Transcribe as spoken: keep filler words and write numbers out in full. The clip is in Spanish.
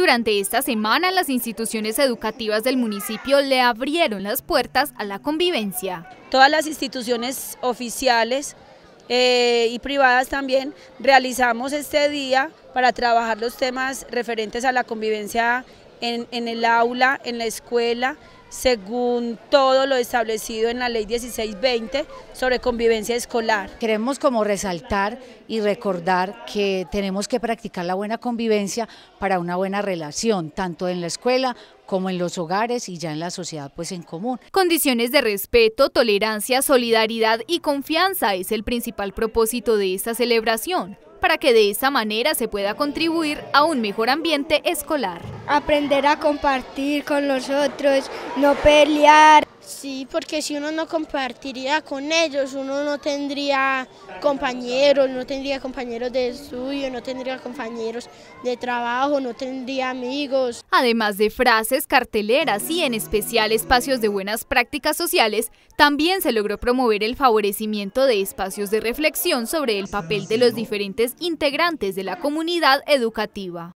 Durante esta semana, las instituciones educativas del municipio le abrieron las puertas a la convivencia. Todas las instituciones oficiales eh, y privadas también realizamos este día para trabajar los temas referentes a la convivencia en, en el aula, en la escuela, según todo lo establecido en la ley dieciséis veinte sobre convivencia escolar. Queremos como resaltar y recordar que tenemos que practicar la buena convivencia para una buena relación, tanto en la escuela como en los hogares y ya en la sociedad pues en común. Condiciones de respeto, tolerancia, solidaridad y confianza es el principal propósito de esta celebración, para que de esa manera se pueda contribuir a un mejor ambiente escolar. Aprender a compartir con los otros, no pelear. Sí, porque si uno no compartiría con ellos, uno no tendría compañeros, no tendría compañeros de estudio, no tendría compañeros de trabajo, no tendría amigos. Además de frases, carteleras y en especial espacios de buenas prácticas sociales, también se logró promover el favorecimiento de espacios de reflexión sobre el papel de los diferentes integrantes de la comunidad educativa.